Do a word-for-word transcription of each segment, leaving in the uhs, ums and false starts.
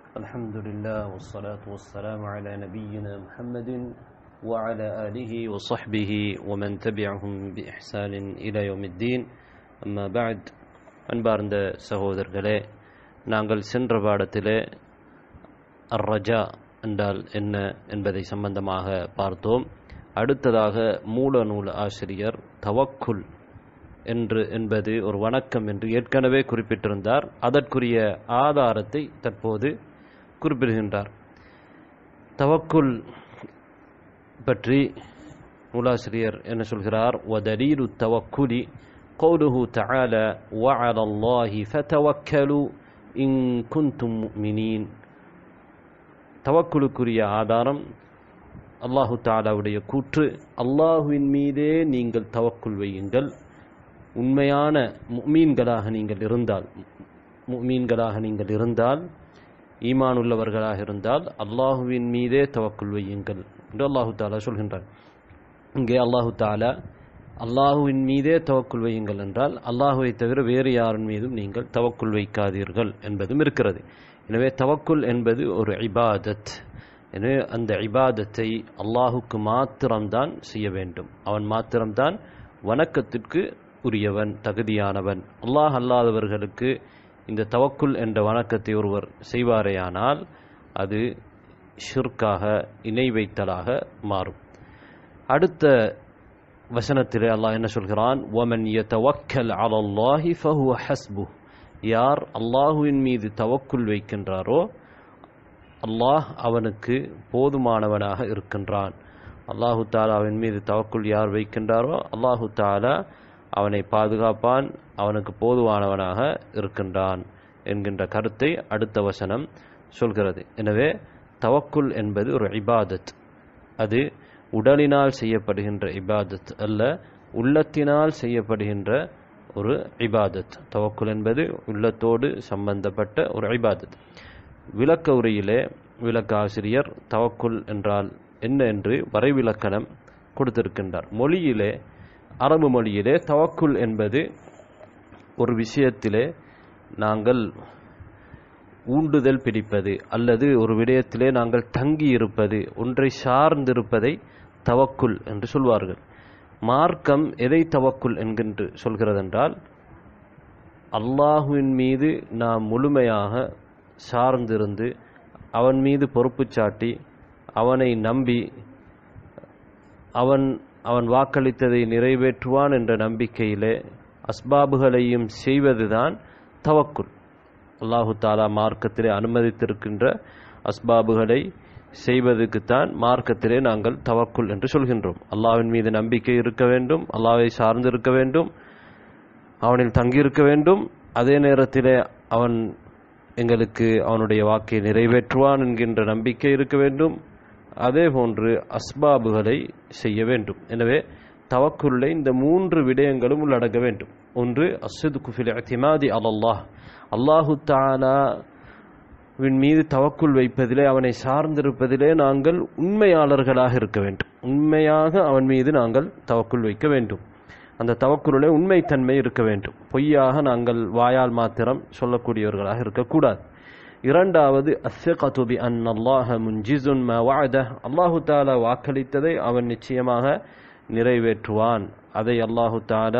الحمد لله والصلاة والسلام على نبينا محمد وعلى آله وصحبه ومن تبعهم بإحسان إلى يوم الدين أما بعد அன்பார்ந்த சகோதரர்களே, நாங்கள் சென்ற பாடத்திலே அர்ரஜா என்றால் என்ன என்பதை சம்பந்தமாக பார்த்தோம். அடுத்ததாக மூல நூல் ஆசிரியர் தவக்குல் என்று என்பது ஒரு வணக்கம் என்று ஏற்கனவே குறிப்பிட்டிருந்தார். அதற்குரிய ஆதாரத்தை தற்போது குறிப்பிடுகின்றார். தவக்குல் பற்றி நூலாசிரியர் என்ன சொல்கிறார்? வதலீலு தவக்குலி கௌலுஹு தஆலா வஅலா அல்லாஹி ஃபதவக்கலு இன் குன்தும் முஃமினீன். தவக்குலுக்குரிய ஆதாரம் அல்லாஹு தஆலாவுடைய கூற்று, அல்லாஹுவின் மீதே நீங்கள் தவக்குல் வையுங்கள், உண்மையான முஃமின்களாக நீங்கள் இருந்தால் முஃமின்களாக நீங்கள் இருந்தால் ஈமான் உள்ளவர்களாக இருந்தால் அல்லாஹுவின் மீதே தவக்குல் வையுங்கள் என்று அல்லாஹு தஆலா சொல்கின்றார். இங்கே அல்லாஹு தஆலா அல்லாஹுவின் மீதே தவக்குல் வையுங்கள் என்றால் அல்லாஹுவை தவிர வேறு யாரின் மீதும் நீங்கள் தவக்குல் வைக்காதீர்கள் என்பதும் இருக்கிறது. எனவே தவக்குல் என்பது ஒரு இபாதத். எனவே அந்த இபாதத்தை அல்லாஹுக்கு மாத்திரம்தான் செய்ய வேண்டும். அவன் மாத்திரம்தான் வணக்கத்திற்கு உரியவன், தகுதியானவன். அல்லாஹ் அல்லாதவர்களுக்கு இந்த தவக்குல் என்ற வணக்கத்தை ஒருவர் செய்வாரேயானால் அது ஷிர்காக, இணை வைத்தலாக மாறும். அடுத்த வசனத்திலே அல்லாஹ் என்ன சொல்கிறான்? வமன் யதவக்கல் அலல்லாஹி ஃபஹுவ ஹஸ்புஹ். யார் அல்லாஹுவின் மீது தவக்குல் வைக்கின்றாரோ அல்லாஹ் அவனுக்கு போதுமானவனாக இருக்கின்றான். அல்லாஹு தஆலாவின் மீது தவக்குல் யார் வைக்கின்றாரோ அல்லாஹு தஆலா அவனை பாதுகாப்பான், அவனுக்கு போதுவானவனாக இருக்கின்றான் என்கின்ற கருத்தை அடுத்த வசனம் சொல்கிறது. எனவே தவக்குல் என்பது ஒரு இபாதத். அது உடலினால் செய்யப்படுகின்ற இபாதத் அல்ல, உள்ளத்தினால் செய்யப்படுகின்ற ஒரு இபாதத். தவக்குல் என்பது உள்ளத்தோடு சம்பந்தப்பட்ட ஒரு இபாதத். விளக்க உரையிலே விளக்க ஆசிரியர் தவக்குல் என்றால் என்ன என்று வரைவிலக்கணம் கொடுத்திருக்கின்றார். மொழியிலே, அரபு மொழியிலே தவக்குல் என்பது ஒரு விஷயத்திலே நாங்கள் ஊண்டுதல் பிடிப்பது அல்லது ஒரு விடயத்திலே நாங்கள் தங்கி இருப்பது, ஒன்றை சார்ந்திருப்பதை தவக்குல் என்று சொல்வார்கள். மார்க்கம் எதை தவக்குல் என்கின்று சொல்கிறதென்றால் அல்லாஹுவின் மீது நாம் முழுமையாக சார்ந்திருந்து அவன் மீது பொறுப்பு சாட்டி அவனை நம்பி அவன் அவன் வாக்களித்ததை நிறைவேற்றுவான் என்ற நம்பிக்கையிலே அஸ்பாபுகளையும் செய்வதுதான் தவக்குல். அல்லாஹு தஆலா மார்க்கத்திலே அனுமதித்திருக்கின்ற அஸ்பாபுகளை செய்வதற்குத்தான் மார்க்கத்திலே நாங்கள் தவக்குல் என்று சொல்கின்றோம். அல்லாஹ்வின் மீது நம்பிக்கை இருக்க வேண்டும், அல்லாஹ்வை சார்ந்து இருக்க வேண்டும், அவனில் தங்கியிருக்க வேண்டும், அதே நேரத்திலே அவன் எங்களுக்கு அவனுடைய வாக்கை நிறைவேற்றுவான் என்கின்ற நம்பிக்கை இருக்க வேண்டும், அதே போன்று அஸ்பாபுகளை செய்ய வேண்டும். எனவே தவக்குல்லை இந்த மூன்று விடயங்களும் உள்ளடங்க வேண்டும். ஒன்று அஸ்ஸித்கு ஃபில் இஅ்திமாதி அலல்லாஹ், அல்லாஹு தஆலாவின் மீது தவக்குல் வைப்பதிலே, அவனை சார்ந்திருப்பதிலே நாங்கள் உண்மையாளர்களாக இருக்க வேண்டும். உண்மையாக அவன் மீது நாங்கள் தவக்குல் வைக்க வேண்டும். அந்த தவக்குலிலே உண்மைத்தன்மை இருக்க வேண்டும். பொய்யாக நாங்கள் வாயால் மாத்திரம் சொல்லக்கூடியவர்களாக இருக்கக்கூடாது. இரண்டாவது அஸ்ஸிகது பி அன்னல்லாஹ முன்ஜிஸுன் மா வஅத, அல்லாஹு தஆலா வாக்களித்ததை அவன் நிச்சயமாக நிறைவேற்றுவான், அதை அல்லாஹு தஆலா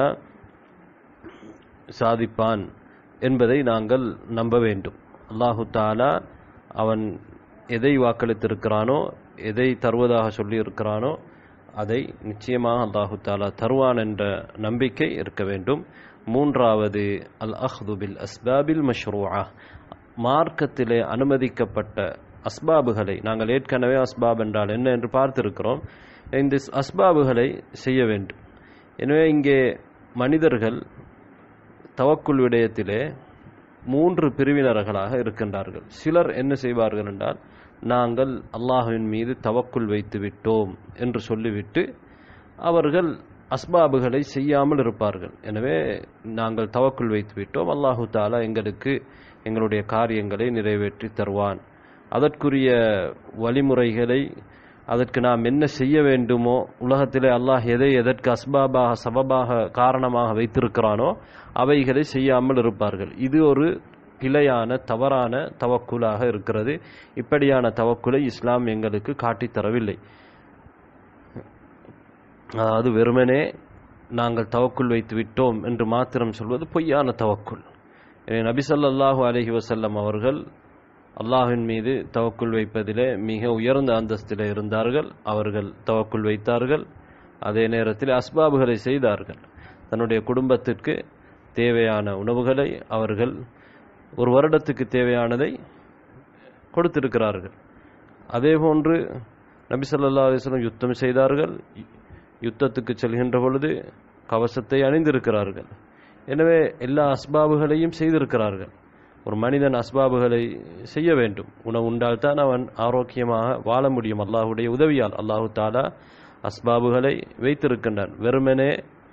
சாதிப்பான் என்பதை நாங்கள் நம்ப வேண்டும். அல்லாஹு தஆலா அவன் எதை வாக்களித்திருக்கிறானோ, எதை தருவதாக சொல்லியிருக்கிறானோ அதை நிச்சயமாக அல்லாஹு தஆலா தருவான் என்ற நம்பிக்கை இருக்க வேண்டும். மூன்றாவது அல் அஹ்து பில் அஸ்பாபில் மஷ்ரூஆ, மார்க்கத்திலே அனுமதிக்கப்பட்ட அஸ்பாபுகளை, நாங்கள் ஏற்கனவே அஸ்பாப் என்றால் என்ன என்று பார்த்திருக்கிறோம், இந்த அஸ்பாபுகளை செய்ய வேண்டும். எனவே இங்கே மனிதர்கள் தவக்குல் விடயத்திலே மூன்று பிரிவினர்களாக இருக்கின்றார்கள். சிலர் என்ன செய்வார்கள் என்றால், நாங்கள் அல்லாஹ்வின் மீது தவக்குல் வைத்து விட்டோம் என்று சொல்லிவிட்டு அவர்கள் அஸ்பாபுகளை செய்யாமல் இருப்பார்கள். எனவே நாங்கள் தவக்குல் வைத்து விட்டோம், அல்லாஹு தஆலா எங்களுக்கு எங்களுடைய காரியங்களை நிறைவேற்றி தருவான், அதற்குரிய வழிமுறைகளை, அதற்கு நாம் என்ன செய்ய வேண்டுமோ, உலகத்திலே அல்லாஹ் எதை எதற்கு அஸ்பாபாக சபபாக காரணமாக வைத்திருக்கிறானோ அவைகளை செய்யாமல் இருப்பார்கள். இது ஒரு பிழையான தவறான தவக்குலாக இருக்கிறது. இப்படியான தவக்குலை இஸ்லாம் எங்களுக்கு காட்டித் தரவில்லை. அதாவது வெறுமனே நாங்கள் தவக்குல் வைத்து விட்டோம் என்று மாத்திரம் சொல்வது பொய்யான தவக்குல். நபி ஸல்லல்லாஹு அலைஹி வஸல்லம் அவர்கள் அல்லாஹ்வின் மீது தவக்குல் வைப்பதிலே மிக உயர்ந்த அந்தஸ்திலே இருந்தார்கள். அவர்கள் தவக்குல் வைத்தார்கள். அதே நேரத்தில் அஸ்பாபுகளை செய்தார்கள். தன்னுடைய குடும்பத்திற்கு தேவையான உணவுகளை அவர்கள் ஒரு வருடத்துக்கு தேவையானதை கொடுத்திருக்கிறார்கள். அதே போன்று நபி ஸல்லல்லாஹு அலைஹி வஸல்லம் யுத்தம் செய்தார்கள். யுத்தத்துக்கு செல்கின்ற பொழுது கவசத்தை அணிந்திருக்கிறார்கள். எனவே எல்லா அஸ்பாபுகளையும் செய்திருக்கிறார்கள். ஒரு மனிதன் அஸ்பாபுகளை செய்ய வேண்டும். உணவு உண்டால்தான் அவன் ஆரோக்கியமாக வாழ முடியும். அல்லாஹுடைய உதவியால் அல்லாஹு தாலா அஸ்பாபுகளை வைத்திருக்கின்றான். வெறுமனே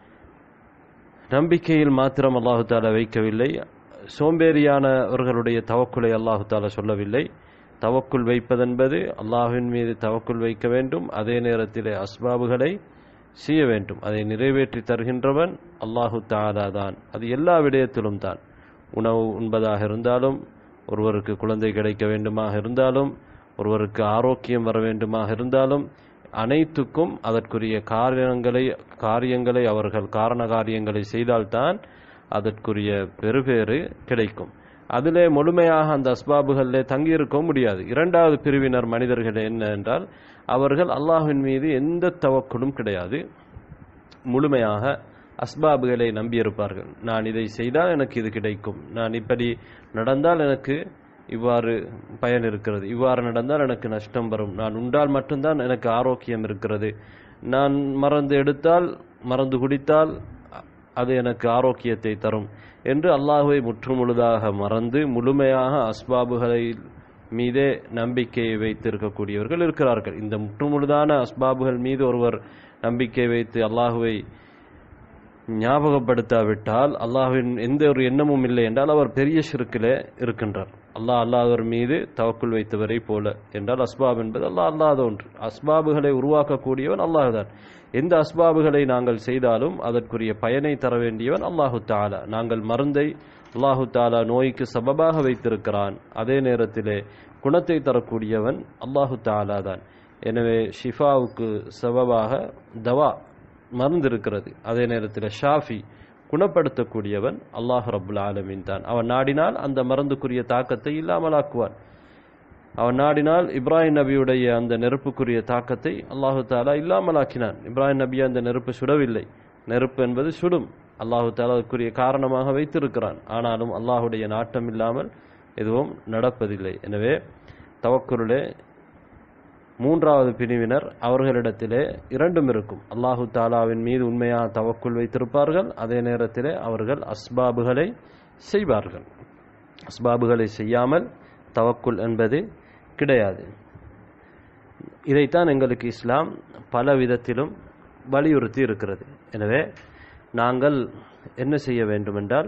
நம்பிக்கையில் மாத்திரம் அல்லாஹு தாலா வைக்கவில்லை. சோம்பேறியானவர்களுடைய தவக்குலை அல்லாஹு தாலா சொல்லவில்லை. தவக்குல் வைப்பதென்பது அல்லாஹ்வின் மீது தவக்குல் வைக்க வேண்டும். அதே நேரத்திலே அஸ்பாபுகளை செய்ய வேண்டும். அதை நிறைவேற்றி தருகின்றவன் அல்லாஹு தாலா தான். அது எல்லா விடயத்திலும் தான். உணவு உண்பதாக இருந்தாலும், ஒருவருக்கு குழந்தை கிடைக்க வேண்டுமாக இருந்தாலும், ஒருவருக்கு ஆரோக்கியம் வர வேண்டுமாக இருந்தாலும், அனைத்துக்கும் அதற்குரிய காரியங்களை காரியங்களை அவர்கள் காரண காரியங்களை செய்தால்தான் அதற்குரிய பெருபேறு கிடைக்கும். அதிலே முழுமையாக அந்த அஸ்பாபுகளிலே தங்கியிருக்க முடியாது. இரண்டாவது பிரிவினர் மனிதர்கள் என்ன என்றால், அவர்கள் அல்லாஹ்வின் மீது எந்த தவக்குலும் கிடையாது. முழுமையாக அஸ்பாபுகளை நம்பியிருப்பார்கள். நான் இதை செய்தால் எனக்கு இது கிடைக்கும், நான் இப்படி நடந்தால் எனக்கு இவ்வாறு பயன் இருக்கிறது, இவ்வாறு நடந்தால் எனக்கு நஷ்டம் வரும், நான் உண்டால் மட்டும்தான் எனக்கு ஆரோக்கியம் இருக்கிறது, நான் மருந்து எடுத்தால் மருந்து குடித்தால் அது எனக்கு ஆரோக்கியத்தை தரும் என்று அல்லாஹ்வை முற்றுமுழுதாக மறந்து முழுமையாக அஸ்பாபுகளை மீதே நம்பிக்கையை வைத்திருக்கக்கூடியவர்கள் இருக்கிறார்கள். இந்த முற்றுமுழுதான அஸ்பாபுகள் மீது ஒருவர் நம்பிக்கை வைத்து அல்லாஹ்வை ஞாபகப்படுத்தாவிட்டால், அல்லாஹ்வின் எந்த ஒரு எண்ணமும் இல்லை என்றால் அவர் பெரிய ஷிர்க்கிலே இருக்கின்றார். அல்லாஹ் அல்லாதவர் மீது தவக்குல் வைத்தவரை போல என்றால் அஸ்பாப் என்பது அல்லாஹ் அல்லாத ஒன்று. அஸ்பாபுகளை உருவாக்கக்கூடியவன் அல்லாஹ் தான். எந்த அஸ்பாபுகளை நாங்கள் செய்தாலும் அதற்குரிய பயனை தர வேண்டியவன் அல்லாஹு தாலா. நாங்கள் மருந்தை அல்லாஹு தாலா நோய்க்கு சபபாக வைத்திருக்கிறான். அதே நேரத்திலே குணத்தை தரக்கூடியவன் அல்லாஹு தாலா தான். எனவே ஷிஃபாவுக்கு சபபாக தவா மருந்து இருக்கிறது. அதே நேரத்தில் ஷாஃபி குணப்படுத்தக்கூடியவன் அல்லாஹ் ரப்புல் ஆலமீன் தான். அவன் நாடினால் அந்த மருந்துக்குரிய தாக்கத்தை இல்லாமலாக்குவான். அவன் நாடினால் இப்ராஹிம் நபியுடைய அந்த நெருப்புக்குரிய தாக்கத்தை அல்லாஹு தாலா இல்லாமலாக்கினான். இப்ராஹிம் நபியை அந்த நெருப்பு சுடவில்லை. நெருப்பு என்பது சுடும். அல்லாஹு தாலா அதுக்குரிய காரணமாக வைத்திருக்கிறான். ஆனாலும் அல்லாஹுடைய நாட்டம் இல்லாமல் எதுவும் நடப்பதில்லை. எனவே தவக்குருளே மூன்றாவது பிரிவினர், அவர்களிடத்திலே இரண்டும் இருக்கும். அல்லாஹு தாலாவின் மீது உண்மையாக தவக்குல் வைத்திருப்பார்கள். அதே நேரத்திலே அவர்கள் அஸ்பாபுகளை செய்வார்கள். அஸ்பாபுகளை செய்யாமல் தவக்குல் என்பது கிடையாது. இதைத்தான் எங்களுக்கு இஸ்லாம் பல விதத்திலும் வலியுறுத்தி இருக்கிறது. எனவே நாங்கள் என்ன செய்ய வேண்டுமென்றால்,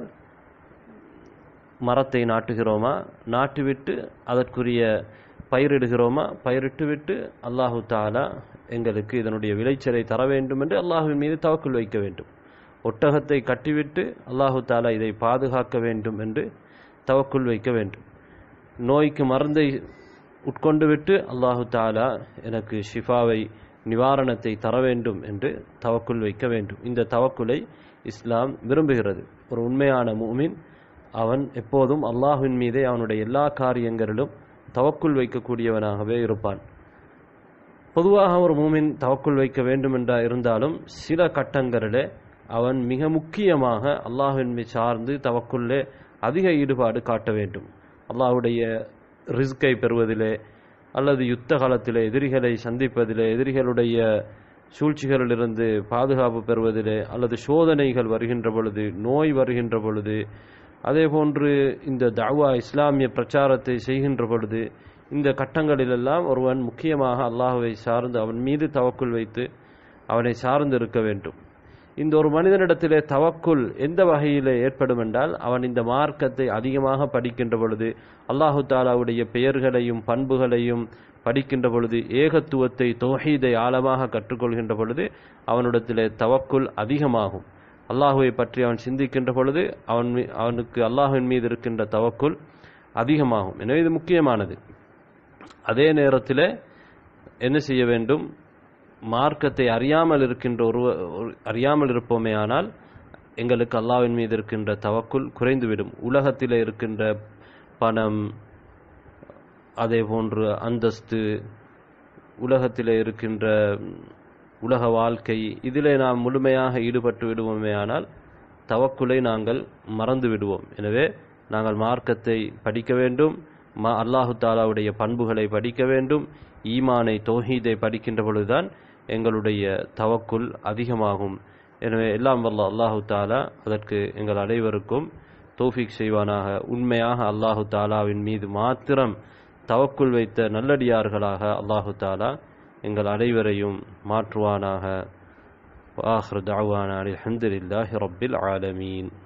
மரத்தை நாட்டுகிறோமா, நாட்டுவிட்டு அதற்குரிய பயிரிடுகிறோமா, பயிரிட்டுவிட்டு அல்லாஹு தாலா எங்களுக்கு இதனுடைய விளைச்சலை தர வேண்டும் என்று அல்லாஹுவின் மீது தவக்குல் வைக்க வேண்டும். ஒட்டகத்தை கட்டிவிட்டு அல்லாஹு தாலா இதை பாதுகாக்க வேண்டும் என்று தவக்குல் வைக்க வேண்டும். நோய்க்கு மருந்தை உட்கொண்டு விட்டு அல்லாஹு தாலா எனக்கு ஷிஃபாவை நிவாரணத்தை தர வேண்டும் என்று தவக்குல் வைக்க வேண்டும். இந்த தவக்குலை இஸ்லாம் விரும்புகிறது. ஒரு உண்மையான முஃமின் அவன் எப்போதும் அல்லாஹ்வின் மீதே அவனுடைய எல்லா காரியங்களிலும் தவக்குல் வைக்கக்கூடியவனாகவே இருப்பான். பொதுவாக ஒரு மூமின் தவக்குல் வைக்க வேண்டும் என்ற இருந்தாலும் சில கட்டங்களிலே அவன் மிக முக்கியமாக அல்லாஹ்வின் மீது சார்ந்து தவக்குல்லே அதிக ஈடுபாடு காட்ட வேண்டும். அல்லாஹ்வுடைய ரிஸ்கை பெறுவதிலே, அல்லது யுத்த காலத்திலே எதிரிகளை சந்திப்பதிலே, எதிரிகளுடைய சூழ்ச்சிகளிலிருந்து பாதுகாப்பு பெறுவதிலே, அல்லது சோதனைகள் வருகின்ற பொழுது, நோய் வருகின்ற பொழுது, அதே போன்று இந்த தஅவா இஸ்லாமிய பிரச்சாரத்தை செய்கின்ற பொழுது, இந்த கட்டங்களிலெல்லாம் ஒருவன் முக்கியமாக அல்லாஹ்வை சார்ந்து அவன் மீது தவக்குல் வைத்து அவனை சார்ந்து இருக்க வேண்டும். இந்த ஒரு மனிதனிடத்திலே தவக்குல் எந்த வகையிலே ஏற்படும் என்றால், அவன் இந்த மார்க்கத்தை அதிகமாக படிக்கின்ற பொழுது, அல்லாஹு தாலாவுடைய பெயர்களையும் பண்புகளையும் படிக்கின்ற பொழுது, ஏகத்துவத்தை தௌஹீதை ஆழமாக கற்றுக்கொள்கின்ற பொழுது அவனிடத்திலே தவக்குல் அதிகமாகும். அல்லாஹுவை பற்றி அவன் சிந்திக்கின்ற பொழுது அவன் அவனுக்கு அல்லாஹுவின் மீது இருக்கின்ற தவக்குல் அதிகமாகும். எனவே இது முக்கியமானது. அதே நேரத்தில் என்ன செய்ய வேண்டும், மார்க்கத்தை அறியாமல் இருக்கின்ற ஒரு அறியாமல் இருப்போமே ஆனால் எங்களுக்கு அல்லாஹ்வின் மீது இருக்கின்ற தவக்குல் குறைந்துவிடும். உலகத்தில் இருக்கின்ற பணம், அதே போன்று அந்தஸ்து, உலகத்தில் இருக்கின்ற உலக வாழ்க்கை, இதிலே நாம் முழுமையாக ஈடுபட்டு விடுவோமே ஆனால் தவக்குலை நாங்கள் மறந்து விடுவோம். எனவே நாங்கள் மார்க்கத்தை படிக்க வேண்டும், மா அல்லாஹு தாலாவுடைய பண்புகளை படிக்க வேண்டும். ஈமானை, தௌஹீதை படிக்கின்ற பொழுதுதான் எங்களுடைய தவக்குல் அதிகமாகும். எனவே எல்லாம் வல்ல அல்லாஹு தாலா அதற்கு எங்கள் அனைவருக்கும் தௌஃபீக் செய்வானாக. உண்மையாக அல்லாஹு தாலாவின் மீது மாத்திரம் தவக்குல் வைத்த நல்லடியார்களாக அல்லாஹு தாலா எங்கள் அனைவரையும் மாற்றுவானாக. வஆஹிரு தஅவானா அல்ஹம்துலில்லாஹி ரப்பில் ஆலமீன்.